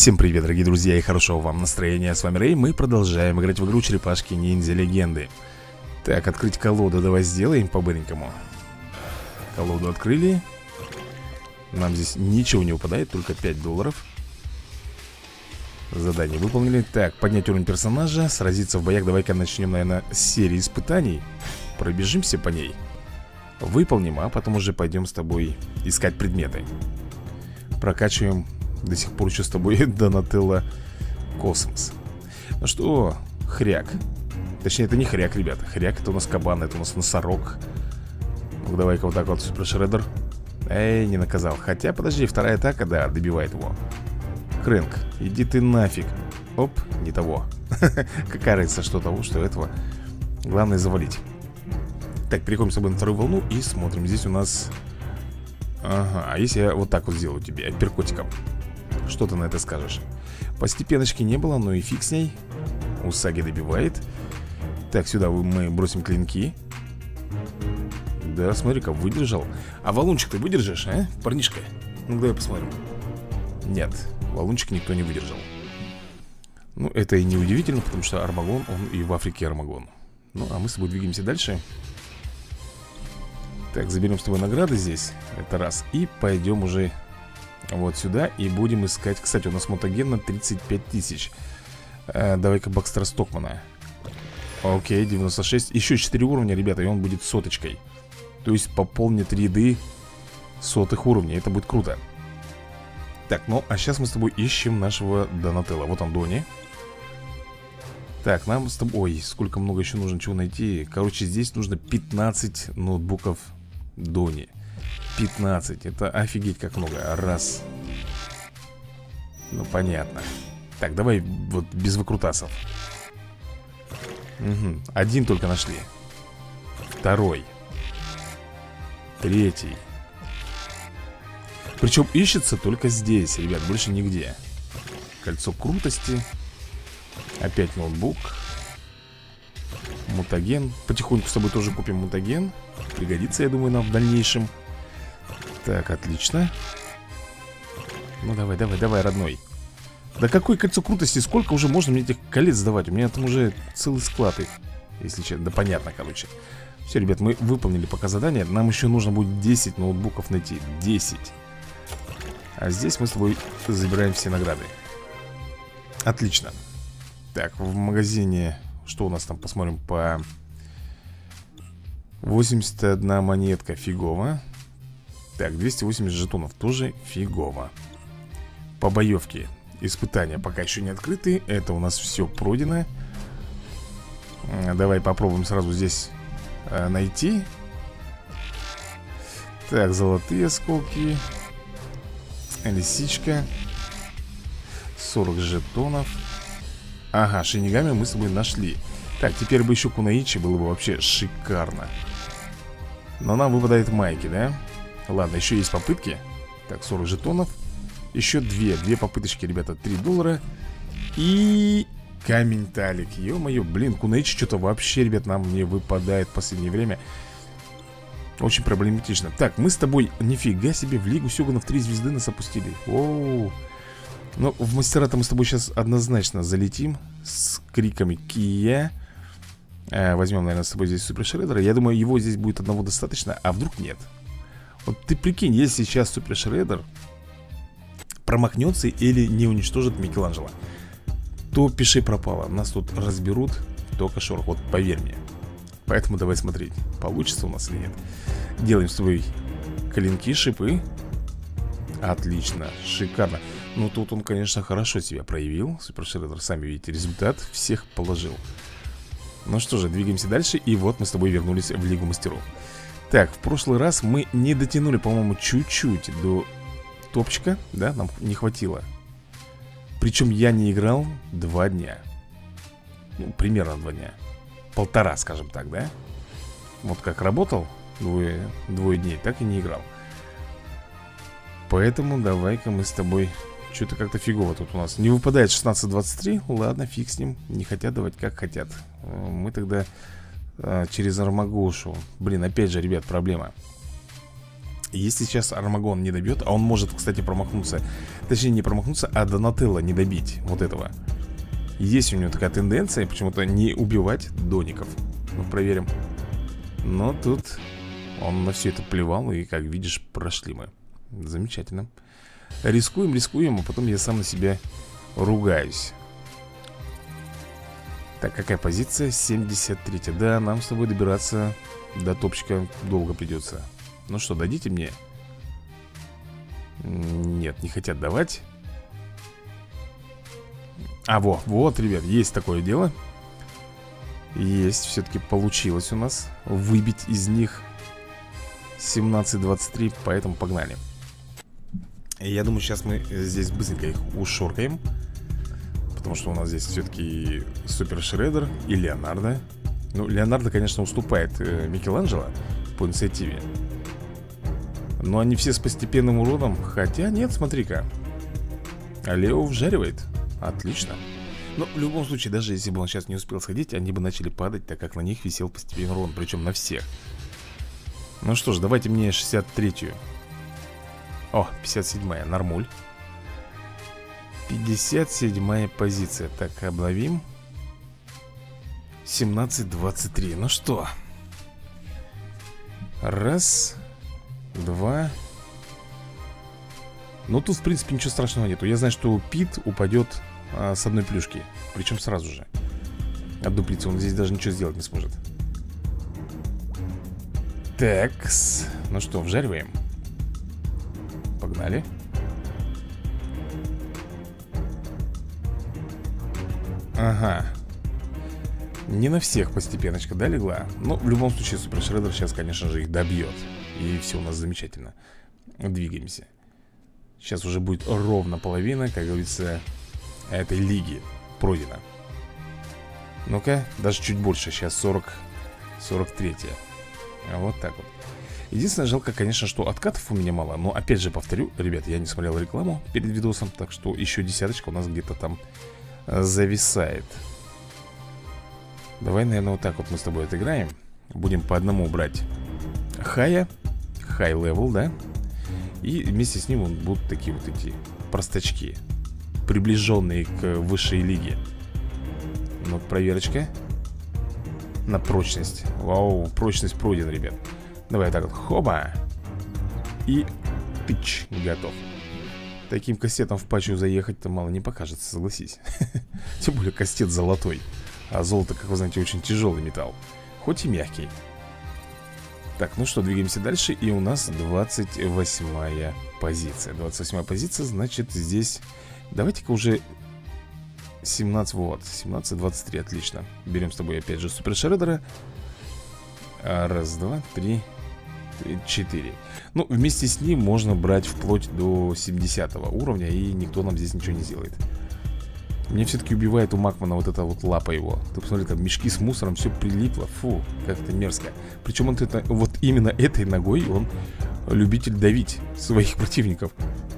Всем привет, дорогие друзья, и хорошего вам настроения. С вами Рэй, мы продолжаем играть в игру Черепашки-ниндзя Легенды. Так, открыть колоду давай сделаем по-быренькому. Колоду открыли. Нам здесь ничего не упадает, только $5. Задание выполнили. Так, поднять уровень персонажа, сразиться в боях. Давай-ка начнем, наверное, с серии испытаний. Пробежимся по ней. Выполним, а потом уже пойдем с тобой искать предметы. Прокачиваем до сих пор еще с тобой Донателло Космос. Ну что, хряк. Точнее, это не хряк, ребята. Хряк это у нас кабан, это у нас носорог. Ну давай-ка вот так вот, Супер Шреддер. Эй, не наказал. Хотя, подожди, вторая атака, да, добивает его. Крэнк, иди ты нафиг. Оп, не того. Какая разница, что того, что этого. Главное завалить. Так, переходим с тобой на вторую волну и смотрим. Здесь у нас... Ага, а если я вот так вот сделаю тебе, апперкотиком? Что ты на это скажешь? Постепеночки не было, но и фиг с ней. Усаги добивает. Так, сюда мы бросим клинки. Да, смотри-ка, выдержал. А валунчик ты выдержишь, а, парнишка? Ну, давай посмотрим. Нет, валунчик никто не выдержал. Ну, это и не удивительно, потому что Армагон, он и в Африке Армагон. Ну, а мы с тобой двигаемся дальше. Так, заберем с тобой награды здесь. Это раз. И пойдем уже вот сюда и будем искать. Кстати, у нас мутаген на 35 тысяч. Давай-ка Бакстера Стокмана. Окей, 96. Еще 4 уровня, ребята, и он будет соточкой. То есть пополнит ряды сотых уровней. Это будет круто. Так, ну, а сейчас мы с тобой ищем нашего Донателло. Вот он, Дони. Так, нам с тобой... Ой, сколько много еще нужно чего найти. Короче, здесь нужно 15 ноутбуков Дони. 15, это офигеть как много. Раз. Ну, понятно. Так, давай вот без выкрутасов. Угу. Один только нашли. Второй. Третий. Причем ищется только здесь, ребят, больше нигде. Кольцо крутости. Опять ноутбук. Мутаген. Потихоньку с тобой тоже купим мутаген. Пригодится, я думаю, нам в дальнейшем. Так, отлично. Ну давай, давай, давай, родной. Да какое кольцо крутости? Сколько уже можно мне этих колец сдавать? У меня там уже целый склад их. Если честно, да понятно, короче. Все, ребят, мы выполнили пока задание. Нам еще нужно будет 10 ноутбуков найти. 10. А здесь мы с тобой забираем все награды. Отлично. Так, в магазине... Что у нас там? Посмотрим по... 81 монетка, фигово. Так, 280 жетонов, тоже фигово. По боевке испытания пока еще не открыты. Это у нас все пройдено. Давай попробуем сразу здесь найти. Так, золотые осколки. Лисичка. 40 жетонов. Ага, шинигами мы с собой нашли. Так, теперь бы еще кунаичи, было бы вообще шикарно. Но нам выпадает майки, да? Ладно, еще есть попытки. Так, 40 жетонов. Еще две попыточки, ребята, $3. И камень талик. Ё-моё, блин, кунаичи что-то вообще, ребят, нам не выпадает в последнее время. Очень проблематично. Так, мы с тобой, нифига себе, в Лигу Сёгунов 3 звезды нас опустили. Оу. Ну, в мастера-то мы с тобой сейчас однозначно залетим. С криками Кия. Возьмем, наверное, с тобой здесь Супер Шреддера. Я думаю, его здесь будет одного достаточно. А вдруг нет? Вот ты прикинь, если сейчас Супер Шреддер промахнется или не уничтожит Микеланджело, то пиши пропало. Нас тут разберут только шорох. Вот поверь мне. Поэтому давай смотреть, получится у нас или нет. Делаем с тобой клинки, шипы. Отлично, шикарно. Ну тут он, конечно, хорошо себя проявил. Супер Шреддер, сами видите, результат всех положил. Ну что же, двигаемся дальше. И вот мы с тобой вернулись в Лигу Мастеров. Так, в прошлый раз мы не дотянули, по-моему, чуть-чуть до топчика. Да, нам не хватило. Причем я не играл 2 дня. Ну, примерно 2 дня. 1,5, скажем так, да? Вот как работал двое дней, так и не играл. Поэтому давай-ка мы с тобой... Что-то как-то фигово тут у нас. Не выпадает 16-23. Ладно, фиг с ним. Не хотят давать, как хотят. Мы тогда через Армагошу. Блин, опять же, ребят, проблема. Если сейчас Армагон не добьет, а он может, кстати, промахнуться. Точнее, не промахнуться, а Донателло не добить. Вот этого. Есть у него такая тенденция почему-то не убивать доников. Ну, проверим. Но тут он на все это плевал. И, как видишь, прошли мы. Замечательно. Рискуем, рискуем, а потом я сам на себя ругаюсь. Так, какая позиция? 73. Да, нам с тобой добираться до топчика долго придется. Ну что, дадите мне? Нет, не хотят давать. А, вот, ребят, есть такое дело. Есть, все-таки получилось у нас выбить из них 17-23, поэтому погнали. И я думаю, сейчас мы здесь быстренько их ушоркаем. Потому что у нас здесь все-таки Супер Шреддер и Леонардо. Ну, Леонардо, конечно, уступает Микеланджело по инициативе. Но они все с постепенным уроном. Хотя нет, смотри-ка, Лео вжаривает. Отлично. Но в любом случае, даже если бы он сейчас не успел сходить, они бы начали падать, так как на них висел постепенный урон. Причем на всех. Ну что ж, давайте мне 63-ю. О, 57-я, нормуль. 57-я позиция. Так, обновим. 17-23. Ну что? Раз. Два. Ну тут, в принципе, ничего страшного нету. Я знаю, что Пит упадет с одной плюшки. Причем сразу же. Отдуплится, он здесь даже ничего сделать не сможет. Такс. Ну что, вжариваем. Погнали. Ага. Не на всех постепеночка, да, легла? Но в любом случае Супер Шреддер сейчас, конечно же, их добьет. И все у нас замечательно. Двигаемся. Сейчас уже будет ровно половина, как говорится, этой лиги пройдена. Ну-ка, даже чуть больше. Сейчас 43-я. Вот так вот. Единственное, жалко, конечно, что откатов у меня мало. Но опять же повторю, ребят, я не смотрел рекламу перед видосом. Так что еще десяточка у нас где-то там зависает. Давай, наверное, вот так вот мы с тобой отыграем. Будем по одному брать хая. Хай левел, да? И вместе с ним будут такие вот эти простачки, приближенные к высшей лиге. Ну, проверочка на прочность. Вау, прочность пройдена, ребят. Давай так вот, хоба. И тыч, готов. Таким кастетом в пачу заехать-то мало не покажется, согласись. Тем более кастет золотой. А золото, как вы знаете, очень тяжелый металл. Хоть и мягкий. Так, ну что, двигаемся дальше. И у нас 28-я позиция. 28-я позиция, значит, здесь... Давайте-ка уже 17, вот, 17-23, отлично. Берем с тобой опять же Супер Шреддера. Раз, два, три, 4. Ну, вместе с ним можно брать вплоть до 70 уровня, и никто нам здесь ничего не сделает. Мне все-таки убивает у Макмана вот эта вот лапа его. Ты посмотри, там мешки с мусором, все прилипло. Фу, как это мерзко. Причем он это, вот именно этой ногой он любитель давить своих противников.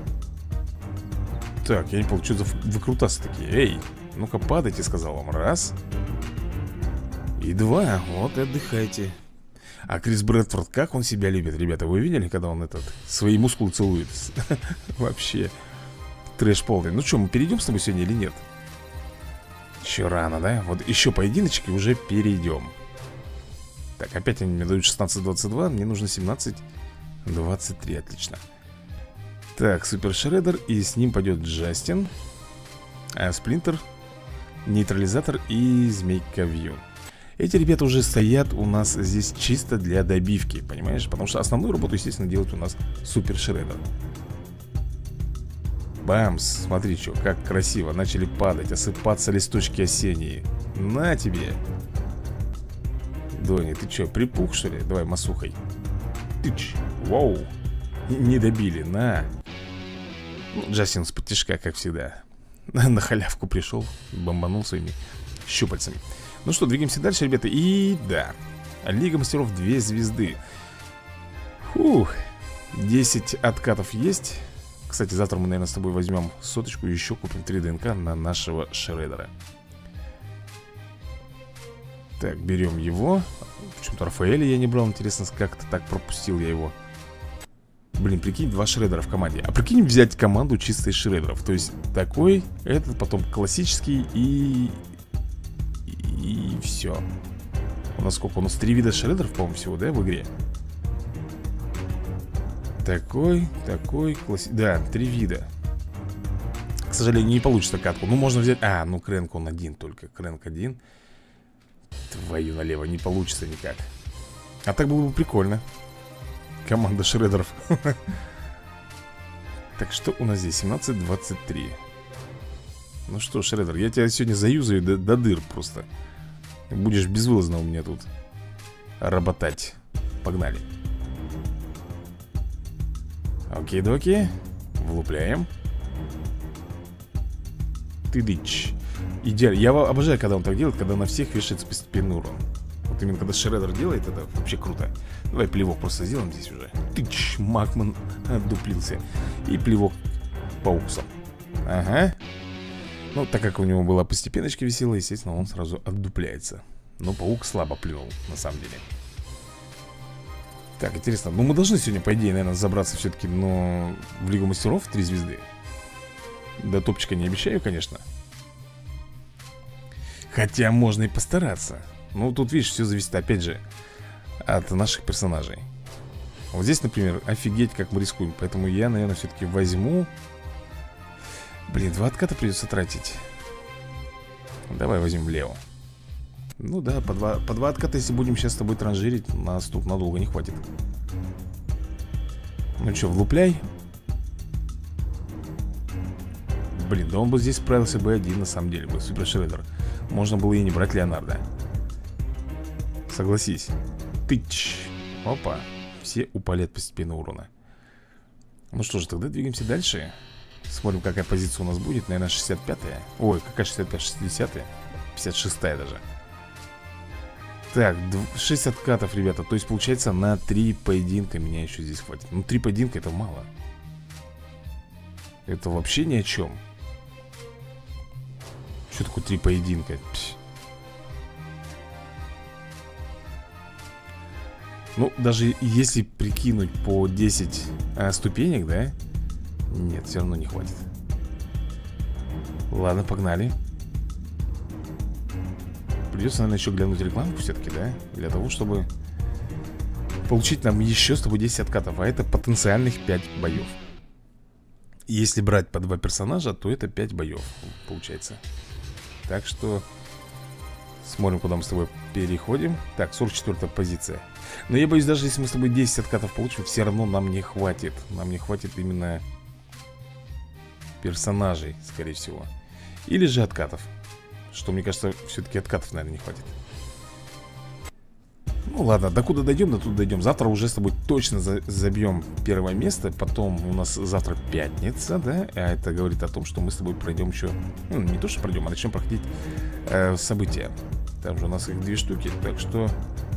Так, я не понял, что за выкрутасы такие. Эй, ну-ка падайте, сказал вам. Раз. И два. Вот и отдыхайте. А Крис Брэдфорд, как он себя любит, ребята, вы видели, когда он свои мускулы целует? Вообще трэш полный. Ну что, мы перейдем с тобой сегодня или нет? Еще рано, да? Вот еще поединочки уже перейдем. Так, опять они мне дают 16-22. Мне нужно 17-23, отлично. Так, Супер Шреддер. И с ним пойдет Джастин, Сплинтер, Нейтрализатор и Змейка Вью. Эти ребята уже стоят у нас здесь чисто для добивки, понимаешь? Потому что основную работу, естественно, делает у нас Супер Шреддер. Бамс, смотри, что, как красиво. Начали падать, осыпаться листочки осенние. На тебе. Дони, ты что, припух, что ли? Давай масухой. Тыч, вау. Не добили, на. Ну, Джастин с подтяжка, как всегда. На халявку пришел, бомбанул своими щупальцами. Ну что, двигаемся дальше, ребята. И да, Лига Мастеров 2 звезды. Фух, 10 откатов есть. Кстати, завтра мы, наверное, с тобой возьмем соточку и еще купим 3 ДНК на нашего Шреддера. Так, берем его. Почему-то Рафаэля я не брал, интересно, как-то так пропустил я его. Блин, прикинь, 2 шредера в команде. А прикинь взять команду чисто из шредеров. То есть такой, этот, потом классический и все. У нас сколько? У нас 3 вида шредеров, по-моему, всего, да, в игре? Такой, да, 3 вида. К сожалению, не получится катку. Ну, можно взять... ну Крэнк он один только. Крэнк один. Твою налево, не получится никак. А так было бы прикольно. Команда шредеров. Так, что у нас здесь? 17-23. Ну что, шредер, я тебя сегодня заюзаю до дыр просто. Будешь безвылазно у меня тут работать. Погнали. Окей-доки. Влупляем. Ты дичь. Идеально. Я обожаю, когда он так делает, когда на всех вешается постепенный урон. Вот именно когда шредер делает, это вообще круто. Давай плевок просто сделаем здесь уже. Тыч, Макман отдуплился. И плевок по уксам. Ага. Ну, так как у него была постепеночка висела, естественно, он сразу отдупляется. Но паук слабо плюнул, на самом деле. Так, интересно. Ну, мы должны сегодня, по идее, наверное, забраться все-таки, но в Лигу Мастеров 3 звезды. До топчика не обещаю, конечно. Хотя можно и постараться. Ну, тут, видишь, все зависит, опять же, от наших персонажей. Вот здесь, например, офигеть, как мы рискуем. Поэтому я, наверное, все-таки возьму. Блин, 2 отката придется тратить. Давай возьмем Лео. Ну да, по два отката, если будем сейчас с тобой транжирить, нас тут надолго не хватит. Ну что, влупляй. Блин, да он бы здесь справился бы один, на самом деле, бы супер шредер. Можно было и не брать Леонардо. Согласись. Тыч. Опа. Все упали от постепенного урона. Ну что же, тогда двигаемся дальше. Смотрим, какая позиция у нас будет. Наверное, 65-я. Ой, какая 65-я? 60-я? 56-я даже. Так, 6 откатов, ребята. То есть, получается, на 3 поединка меня еще здесь хватит. Ну, 3 поединка это мало. Это вообще ни о чем. Что такое 3 поединка? Пс. Ну, даже если прикинуть по 10 ступенек, да? Нет, все равно не хватит. Ладно, погнали. Придется, наверное, еще глянуть рекламку все-таки, да? Для того, чтобы получить нам еще с тобой 10 откатов. А это потенциальных 5 боев. Если брать по 2 персонажа, то это 5 боев получается. Так что смотрим, куда мы с тобой переходим. Так, 44-я позиция. Но я боюсь, даже если мы с тобой 10 откатов получим, все равно нам не хватит. Нам не хватит именно персонажей, скорее всего. Или же откатов. Что, мне кажется, все-таки откатов, наверное, не хватит. Ну ладно, докуда дойдем, до туда дойдем. Завтра уже с тобой точно забьем первое место. Потом у нас завтра пятница, да? А это говорит о том, что мы с тобой пройдем еще. Ну, не то, что пройдем, а начнем проходить события. Там же у нас их 2 штуки. Так что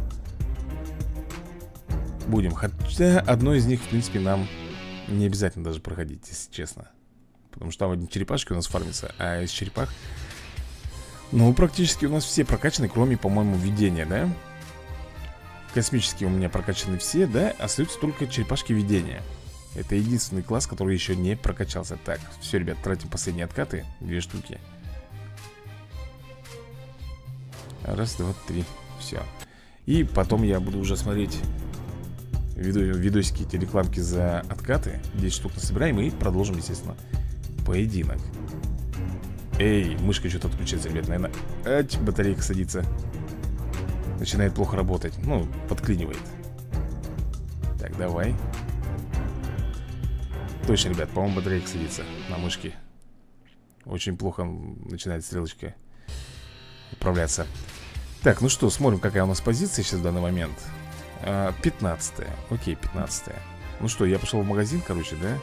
будем. Хотя одно из них, в принципе, нам не обязательно даже проходить, если честно. Потому что там одни черепашки у нас фармятся. А из черепах, ну, практически у нас все прокачаны, кроме, по-моему, видения, да? Космические у меня прокачаны все, да? Остаются только черепашки видения. Это единственный класс, который еще не прокачался. Так, все, ребят, тратим последние откаты. 2 штуки. 1, 2, 3. Все. И потом я буду уже смотреть видосики, эти рекламки за откаты. 10 штук насобираем и продолжим, естественно, поединок. Эй, мышка что-то отключается, ребят, наверное. Батарейка садится. Начинает плохо работать. Ну, подклинивает. Так, давай. Точно, ребят, по-моему, батарейка садится на мышке. Очень плохо начинает стрелочка управляться. Так, ну что, смотрим, какая у нас позиция сейчас в данный момент. 15-я. Окей, 15-я. Ну что, я пошел в магазин, короче, да?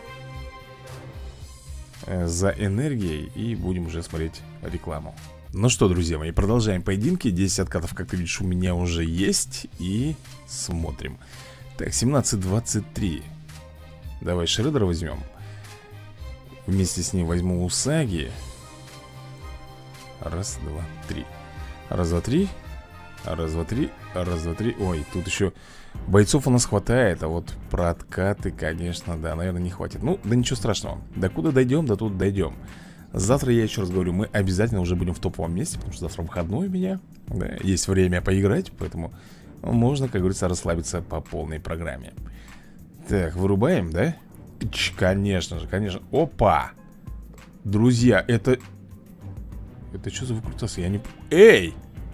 За энергией. И будем уже смотреть рекламу. Ну что, друзья мои, продолжаем поединки. 10 откатов, как ты видишь, у меня уже есть. И смотрим. Так, 17-23. Давай Шредера возьмем. Вместе с ним возьму Усаги. 1, 2, 3. 1, 2, 3. Раз, два, три. Раз, два, три. Ой, тут еще бойцов у нас хватает. А вот про откаты, конечно, да, наверное, не хватит. Ну, да ничего страшного. Докуда дойдем, до тут дойдем. Завтра, я еще раз говорю, мы обязательно уже будем в топовом месте, потому что завтра выходной у меня, да, есть время поиграть, поэтому можно, как говорится, расслабиться по полной программе. Так, вырубаем, да? Конечно же, конечно. Опа! Друзья, это... Это что за выкрутасы? Я не... Эй!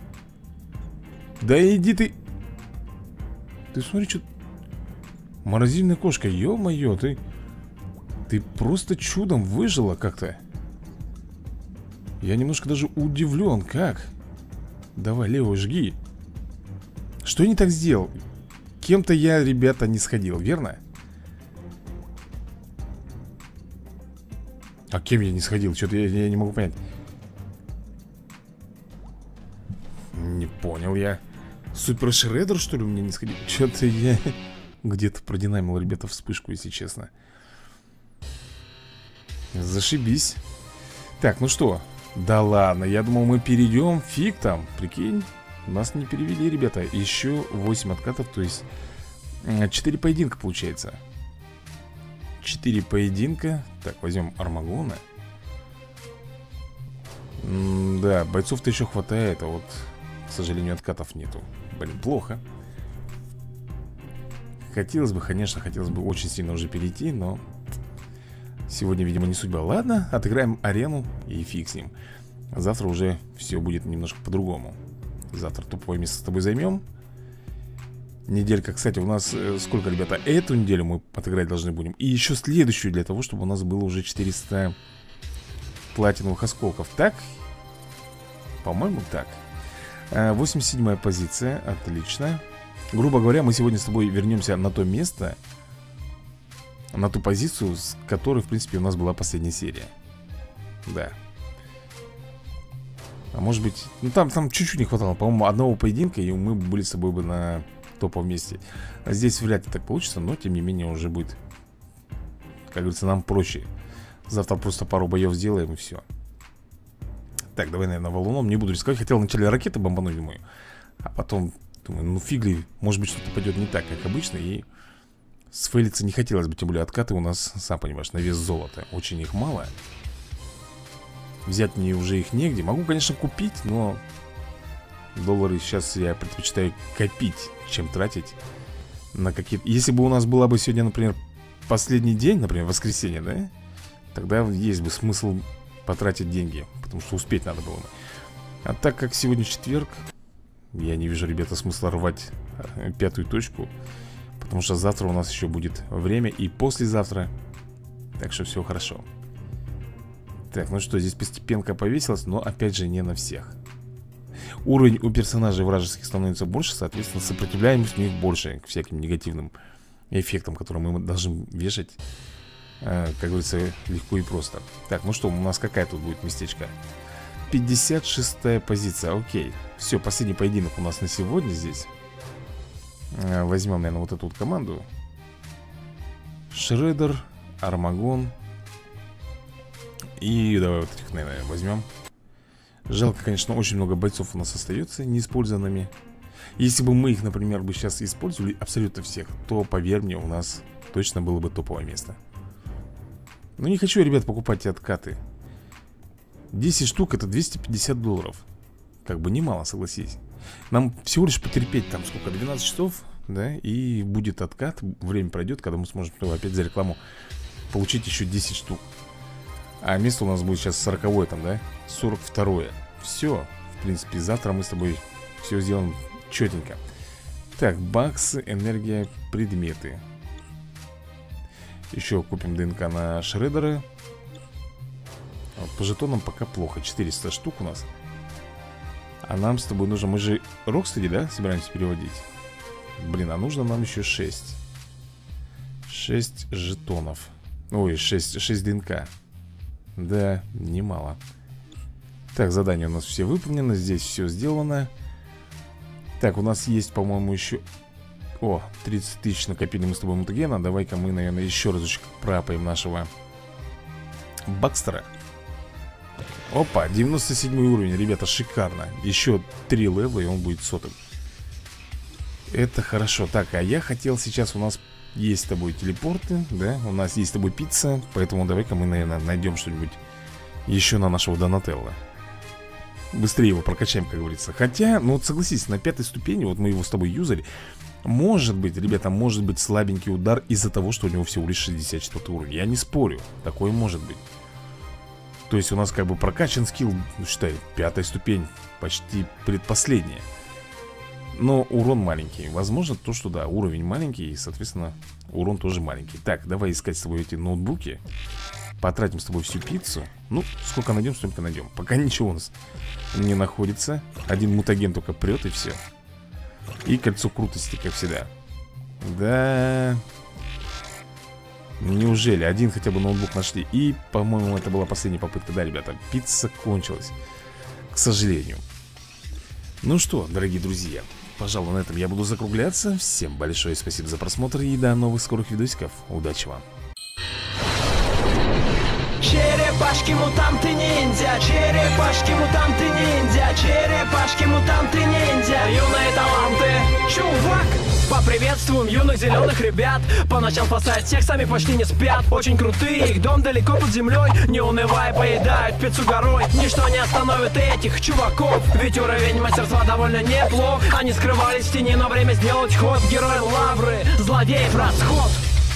Да иди ты... Ты смотри, что... Морозильная кошка, ё-моё, ты... Ты просто чудом выжила как-то. Я немножко даже удивлен, как? Давай, левую жги. Что я не так сделал? Кем-то я, ребята, не сходил, верно? А кем я не сходил? Что-то я не могу понять. Не понял я. Супер Шреддер, что ли, у меня не сходил? Что-то я где-то продинамил, ребята, вспышку, если честно. Зашибись. Так, ну что? Да ладно, я думал, мы перейдем. Фиг там, прикинь. Нас не перевели, ребята. Еще 8 откатов, то есть 4 поединка получается. 4 поединка. Так, возьмем Армагона. Да, бойцов-то еще хватает, а вот, к сожалению, откатов нету. Блин, плохо. Хотелось бы, конечно, хотелось бы очень сильно уже перейти, но сегодня, видимо, не судьба. Ладно, отыграем арену и фиг с ним. Завтра уже все будет немножко по-другому. Завтра топовое место с тобой займем. Неделька, кстати, у нас сколько, ребята? Эту неделю мы отыграть должны будем. И еще следующую, для того, чтобы у нас было уже 400 платиновых осколков. Так? По-моему, так. 87-я позиция, отлично. Грубо говоря, мы сегодня с тобой вернемся на то место, на ту позицию, с которой, в принципе, у нас была последняя серия. Да. А может быть, ну там чуть-чуть не хватало, по-моему, одного поединка, и мы были с тобой бы на топовом месте. А здесь вряд ли так получится, но тем не менее уже будет, как говорится, нам проще. Завтра просто пару боев сделаем и все. Так, давай, наверное, валуном. Не буду рисковать. Хотел вначале ракеты бомбануть, думаю. А потом, думаю, ну фиг ли, может быть, что-то пойдет не так, как обычно. И сфейлиться не хотелось бы. Тем более откаты у нас, сам понимаешь, на вес золота. Очень их мало. Взять мне уже их негде. Могу, конечно, купить, но доллары сейчас я предпочитаю копить, чем тратить на какие-то... Если бы у нас была бы сегодня, например, последний день, например, воскресенье, да? Тогда есть бы смысл потратить деньги, потому что успеть надо было бы. А так как сегодня четверг, я не вижу, ребята, смысла рвать пятую точку, потому что завтра у нас еще будет время и послезавтра. Так что все хорошо. Так, ну что, здесь постепенка повесилась, но опять же не на всех. Уровень у персонажей вражеских становится больше, соответственно, сопротивляемость у них больше к всяким негативным эффектам, которые мы должны вешать, как говорится, легко и просто. Так, ну что, у нас какая тут будет местечко? 56-я позиция, окей. Все, последний поединок у нас на сегодня здесь. Возьмем, наверное, вот эту вот команду. Шреддер, Армагон. И давай вот этих, наверное, возьмем. Жалко, конечно, очень много бойцов у нас остается неиспользованными. Если бы мы их, например, бы сейчас использовали абсолютно всех, то, поверь мне, у нас точно было бы топовое место. Но не хочу, ребят, покупать эти откаты. 10 штук это $250. Как бы немало, согласись. Нам всего лишь потерпеть там сколько, 12 часов, да, и будет откат. Время пройдет, когда мы сможем опять за рекламу получить еще 10 штук. А место у нас будет сейчас 40-е там, да? 42-е. Все, в принципе, завтра мы с тобой все сделаем четенько. Так, баксы, энергия, предметы. Еще купим ДНК на Шреддера. Вот по жетонам пока плохо, 400 штук у нас. А нам с тобой нужно, мы же Рокстеди, да, собираемся переводить? Блин, а нужно нам еще 6. 6 жетонов. Ой, 6 ДНК. Да, немало. Так, задания у нас все выполнены. Здесь все сделано. Так, у нас есть, по-моему, еще... О, 30 тысяч накопили мы с тобой мутагена. Давай-ка мы, наверное, еще разочек пропаем нашего Бакстера. Опа, 97 уровень, ребята, шикарно. Еще 3 левела, и он будет сотым. Это хорошо. Так, а я хотел сейчас, у нас есть с тобой телепорты, да? У нас есть с тобой пицца. Поэтому давай-ка мы, наверное, найдем что-нибудь еще на нашего Донателло. Быстрее его прокачаем, как говорится. Хотя, ну вот согласись, на 5-й ступени, вот мы его с тобой юзали. Может быть, ребята, может быть слабенький удар из-за того, что у него всего лишь 64 уровень. Я не спорю, такое может быть. То есть у нас как бы прокачан скилл, ну, считай, 5-я ступень, почти предпоследняя. Но урон маленький. Возможно, то, что да, уровень маленький, и, соответственно, урон тоже маленький. Так, давай искать с тобой эти ноутбуки. Потратим с тобой всю пиццу. Ну, сколько найдем, столько найдем. Пока ничего у нас не находится. Один мутаген только прет, и все. И кольцо крутости, как всегда. Да. Неужели? Один хотя бы ноутбук нашли. И, по-моему, это была последняя попытка. Да, ребята, пицца кончилась, к сожалению. Ну что, дорогие друзья, пожалуй, на этом я буду закругляться. Всем большое спасибо за просмотр и до новых скорых видосиков. Удачи вам. Черепашки мутанты ниндзя, черепашки мутанты ниндзя, черепашки мутанты ниндзя. Юные таланты, чувак! Поприветствуем юных зеленых ребят. По ночам спасают всех, сами почти не спят. Очень крутые, их дом далеко под землей. Не унывая, поедают пиццу горой. Ничто не остановит этих чуваков, ведь уровень мастерства довольно неплох. Они скрывались в тени, но время сделать ход. Герои лавры, злодеев расход.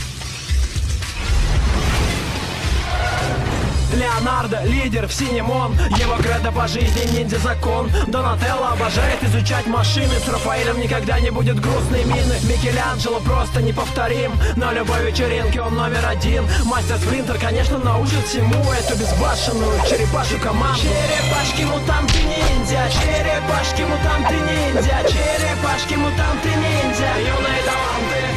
Леонардо, лидер в синем он. Его кредо по жизни ниндзя закон. Донателло обожает изучать машины. С Рафаэлем никогда не будет грустной мины. Микеланджело просто неповторим. На любой вечеринке он номер один. Мастер Сплинтер, конечно, научит всему эту безбашенную черепашу команду. Черепашки мутанты ниндзя, черепашки мутанты ниндзя, черепашки мутанты ниндзя. Юные таланты.